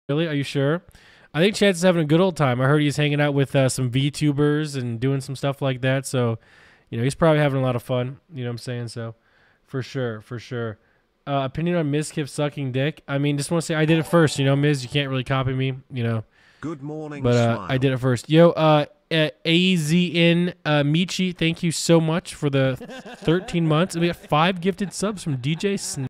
Really? Are you sure? I think Chance is having a good old time. I heard he's hanging out with some VTubers and doing some stuff like that. So, he's probably having a lot of fun. You know what I'm saying? So, for sure, for sure. Opinion on mizkif sucking dick. I mean, just want to say I did it first. Miz, you can't really copy me. Good morning, but I did it first. Yo, AZN Michi, thank you so much for the 13 months. And we got 5 gifted subs from DJ Snap.